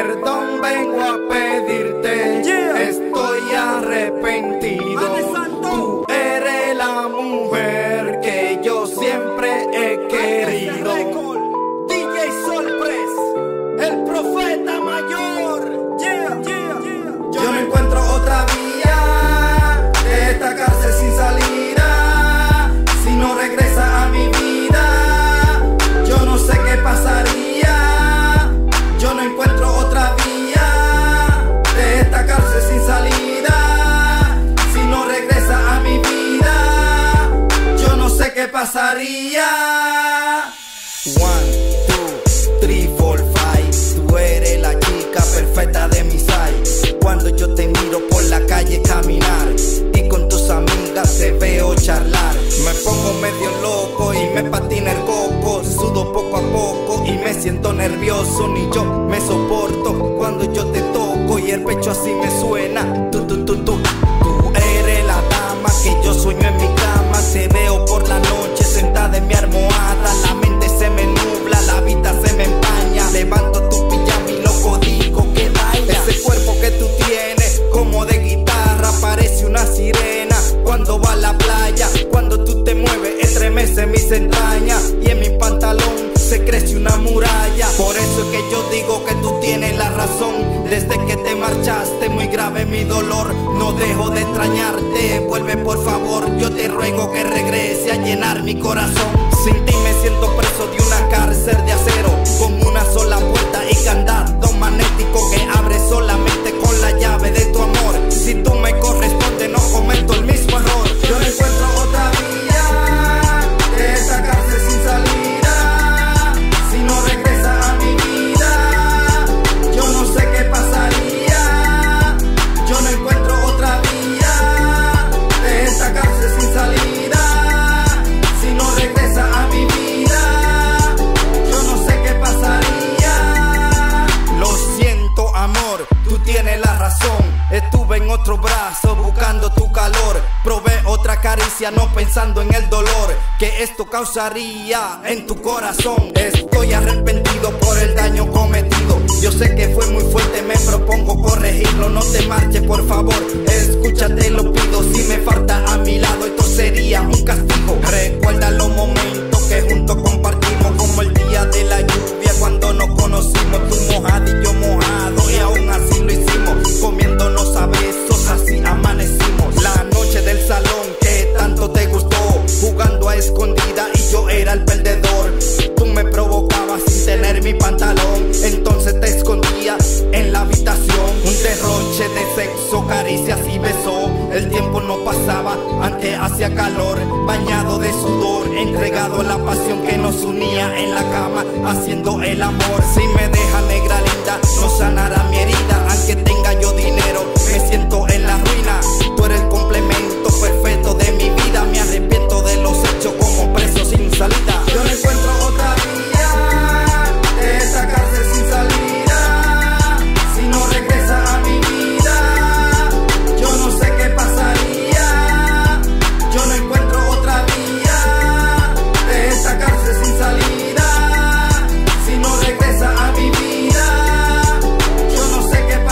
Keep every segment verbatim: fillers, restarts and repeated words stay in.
Perdón vengo a pedirte, yeah. Estoy arrepentido. Tú eres la mujer que yo siempre he querido. D J Solpress, el profeta mayor. Yeah, yeah, yeah. Yo no encuentro otra vía de esta cárcel sin salida. Si no regresa a mi vida, yo no sé qué pasaría. Yo no encuentro otra vía de esta cárcel sin salida. Si no regresa a mi vida, yo no sé qué pasaría. One, two, three, four, five. Tú eres la chica perfecta de mi side. Cuando yo te miro por la calle caminar y con tus amigas te veo charlar, me pongo medio loco y me patina el coco. Sudo poco a poco y me siento nervioso. Ni yo me soporto cuando yo te toco y el pecho así me suena. Tú, tú, tú, tú. Tú eres la dama que yo sueño en mi cama. Te veo por la noche sentada en mi almohada. La mente se me nubla, la vista se me empaña. Levanto tu pijama y loco digo que vaya. Ese cuerpo que tú tienes como de guitarra parece una sirena cuando va a la playa. Cuando tú te mueves estremece mis entrañas y en mi pantalón se crece una muralla. Por eso es que yo digo que tú tienes la razón. Desde que te marchaste muy grave mi dolor. No dejo de extrañarte, vuelve por favor. Yo te ruego que regrese a llenar mi corazón. Sin ti me siento preso de una cárcel de acero, con una sola puerta y candado magnético que abre solamente con la llave de tu amor. Si tú me corresponde no cometo el mismo error. Yo no encuentro otra vía de esta cárcel sin salida. Si no regresa a mi vida, yo no sé qué pasaría. Yo no encuentro otra vía de esta cárcel sin salida. Si no regresa a mi vida, yo no sé qué pasaría. Lo siento amor, tú tienes la razón. Estuve en otro brazo buscando tu calor. Probé otra caricia no pensando en el dolor que esto causaría en tu corazón. Estoy arrepentido por el daño cometido. Yo sé que fue muy fuerte, me propongo corregirlo. No te marches por favor, escúchate lo pido. Si me falta a mi lado esto sería un castigo. Recuerda los momentos que juntos compartimos, como el día de la lluvia cuando nos conocimos. Tú mojada y yo mojado y aún así lo hicimos, comiéndonos a besos, así amanecimos. La noche del salón que tanto te gustó, jugando a escondida y yo era el perdedor. Tú me provocabas sin tener mi pantalón, entonces te escondía en la habitación. Un derroche de sexo, caricias y besos. El tiempo no pasaba, aunque hacía calor. Bañado de sudor, entregado a la pasión que nos unía en la cama, haciendo el amor. Si me deja negra linda, no sanará mi herida. Aunque tenga yo dinero, me siento en la ruina. Tú eres el complemento perfecto de mi vida. Me arrepiento de los hechos como preso sin salida. Yo no encuentro otra vía de esta cárcel sin salida. Si no regresa a mi vida, yo no sé qué pasaría. Yo no encuentro otra vía de esta cárcel sin salida. Si no regresa a mi vida, yo no sé qué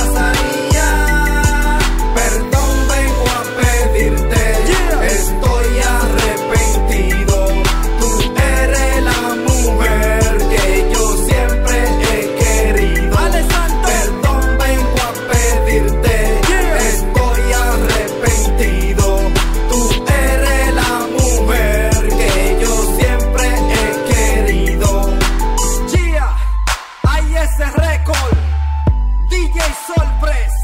pasaría. Perdón vengo a pedirte, yeah. Estoy arrepentido. Tú eres la mujer que yo siempre he querido. Perdón vengo a pedirte, yeah. Estoy arrepentido. Tú eres la mujer que yo siempre he querido. Yeah, hay ese récord. D J Solpress.